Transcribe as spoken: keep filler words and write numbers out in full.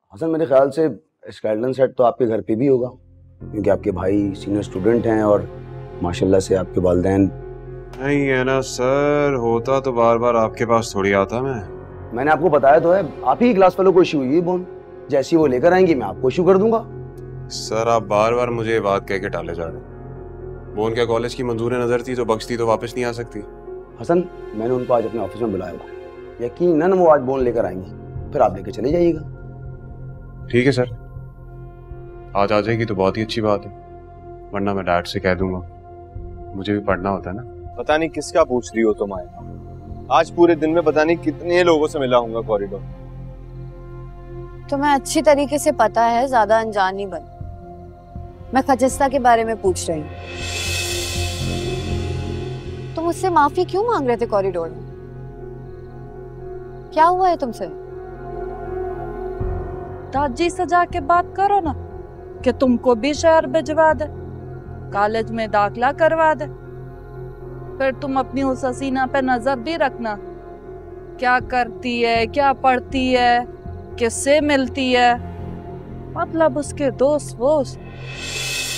हसन मेरे ख्याल से स्केलेटन सेट तो आपके घर पे भी होगा, क्योंकि आपके भाई सीनियर स्टूडेंट हैं और माशाल्लाह से आपके वालिदैन। नहीं है ना सर, होता तो बार बार आपके पास थोड़ी आता मैं। मैंने आपको बताया तो है, आप ही क्लास फेलो को इशू हुई है बोन। जैसी वो लेकर आएंगी मैं आपको इशू कर दूंगा। सर आप बार बार मुझे ये बात कह के टाले जा रहे हैं। बोन क्या कॉलेज की मंजूर नजर थी तो बख्शती तो वापस नहीं आ सकती। हसन मैंने उनको आज अपने ऑफिस में बुलाया हुआ, यकीनन वो आज बोन लेकर आएंगी, फिर आप लेकर चले जाइएगा। ठीक है सर, आज आ जाएगी तो बहुत ही अच्छी बात है, वरना मैं डैड से कह दूंगा, मुझे भी पढ़ना होता है ना। पता नहीं किसका पूछ रही हो तुम आए, आज पूरे दिन में पता नहीं कितने लोगों से मिला हूंगा कॉरिडोर। तुम्हें अच्छी तरीके से पता है, ज्यादा अनजान नहीं बन। मैं खजस्ता के बारे में पूछ रही हूँ। तुम मुझसे माफी क्यों मांग रहे थे कॉरिडोर में? क्या हुआ है तुमसे? दादी से जाके बात करो ना कि तुमको भी शहर भिजवा दे, कॉलेज में दाखिला करवा दे। फिर तुम अपनी उस हसीना पे नजर भी रखना, क्या करती है, क्या पढ़ती है, किससे मिलती है, मतलब उसके दोस्त वोस्त।